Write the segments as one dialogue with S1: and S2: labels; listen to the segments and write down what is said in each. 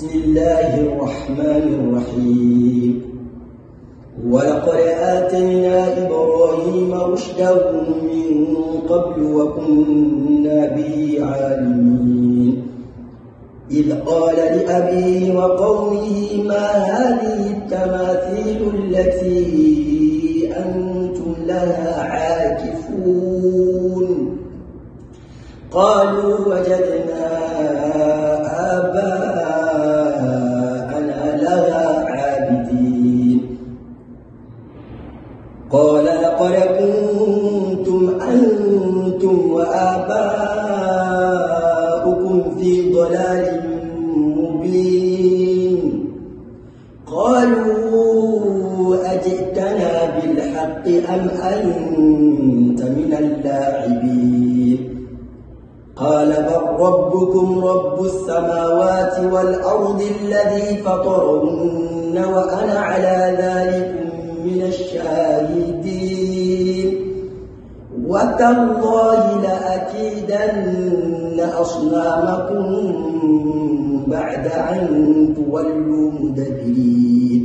S1: بسم الله الرحمن الرحيم ولقد آتينا إبراهيم رشده من قبل وكنا به عالمين إذ قال لأبيه وقومه ما هذه التماثيل التي أنتم لها عاكفون قالوا وجدنا آباءنا لها عابدين قال لقد كنتم أنتم وآباؤكم في ضلال مبين قالوا أجئتنا بالحق أم أنت من اللاعبين قال بل ربكم رب السماوات والأرض الذي فطرهن وأنا على ذلك من الشاهدين وتالله لأكيدن أصنامكم بعد أن تولوا مدبرين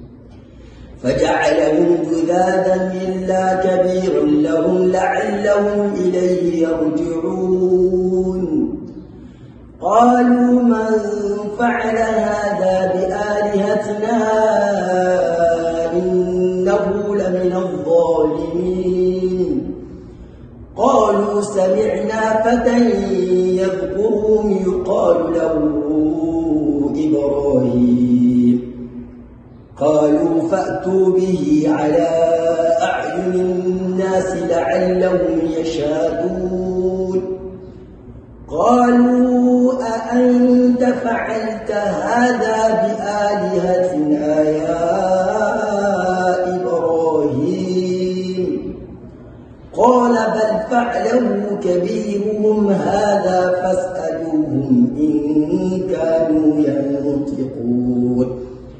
S1: فجعلهم جذاذا إلا كبير لهم لعلهم إليه يرجعون قالوا من فعل هذا بآلهتنا إنه لمن الظالمين قالوا سمعنا فتى يذكرهم يقال له إبراهيم قالوا فأتوا به على أعين الناس لعلهم يشهدون قالوا أأنت فعلت هذا بآلهتنا يا إبراهيم قال بل فعله كبيرهم هذا فاسألوهم إن كانوا ينطقون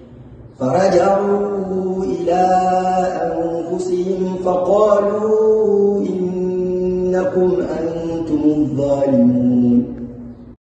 S1: فرجعوا إلى أنفسهم فقالوا إنكم أنتم الظالمون